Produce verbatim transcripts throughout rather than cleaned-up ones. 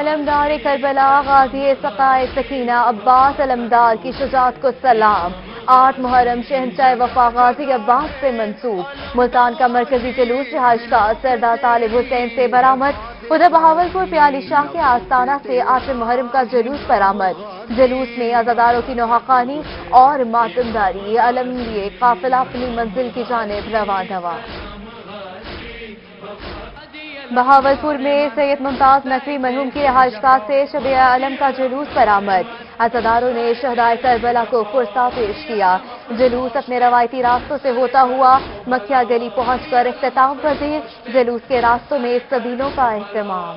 علمدار کربلا غازی سقائے سکینہ عباس علمدار کی شجاعت کو سلام. آٹھ محرم شہنشاہ وفا غازی عباس سے منسوب. ملتان کا مرکزی جلوس رہائش کا سردار طالب حسین سے برآمد. ادھر بہاولپور پیالی شاہ کے آستانہ سے آٹھویں محرم کا جلوس برآمد. جلوس میں عزاداروں کی نوحہ خوانی اور ماتمداری. علم لیے قافلہ اپنی منزل کی جانب روان رواں. بہاولپور میں سید ممتاز نقوی مرحوم کی رہائش گاہ سے شب علم کا جلوس برآمد. عزاداروں نے شہدائے کربلا کو فرصہ پیش کیا. جلوس اپنے روایتی راستوں سے ہوتا ہوا مکھیا گلی پہنچ کر اختتام پذیر. جلوس کے راستوں میں سبیلوں کا اہتمام.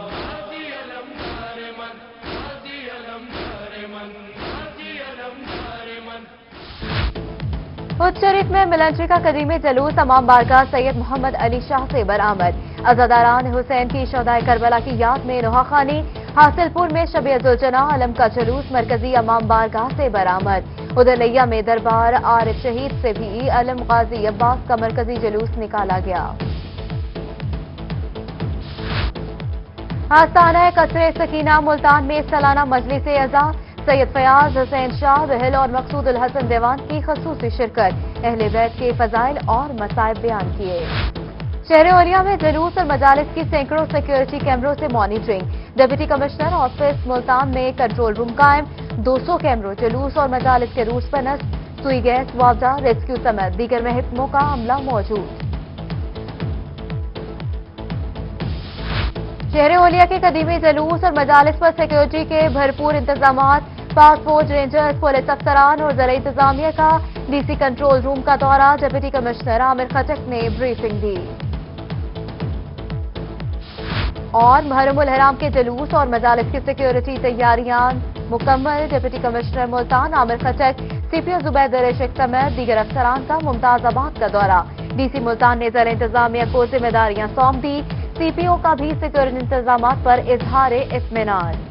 خود شریف میں ملنچری کا قدیمی جلوس امام بارگاہ سید محمد علی شاہ سے برآمد. عزاداران حسین کی شہدائے کربلا کی یاد میں نوحہ خوانی. حاصل پور میں شب ذوالجناح علم کا جلوس مرکزی امام بارگاہ سے برآمد. ادھر لیا میں دربار عارف شہید سے بھی علم غازی عباس کا مرکزی جلوس نکالا گیا. آستانہ قصر سکینہ ملتان میں سالانہ مجلس اعزاز. سید فیاض حسین شاہ رحل اور مقصود الحسن دیوان کی خصوصی شرکت. اہل بیت کے فضائل اور مصائب بیان کیے. شہر اوریا میں جلوس اور مجالس کی سینکڑوں سیکیورٹی کیمروں سے monitoring. Deputy commissioner office Multan میں کنٹرول روم قائم. دو سو کیمروں جلوس اور مجالس کے روٹس پر نصب. سوئی گیس معاوضہ ریسکیو سمیت دیگر محکموں کا عملہ موجود. شہر اوریا کے قدیمی جلوس اور مجالس پر سیکیورٹی کے بھرپور انتظامات. پاک فوج رینجرز پولیس افسران اور زرعی انتظامیہ کا ڈی سی کنٹرول روم کا دورہ. ڈپٹی کمشنر عامر خٹک نے بریفنگ دی. اور محرم الحرام کے جلوس اور مجالس کی سیکیورٹی تیاریاں مکمل. Deputy commissioner Multan Amir Khattak C P O Zubaid Sheikh سمیت دیگر افسران کا ممتاز آباد کا دورہ. ڈی سی ملتان نے زرعی انتظامیہ کو ذمہ داریاں سونپ دی. سی پی او کا بھی سیکیورٹی انتظامات پر اظہار اطمینان.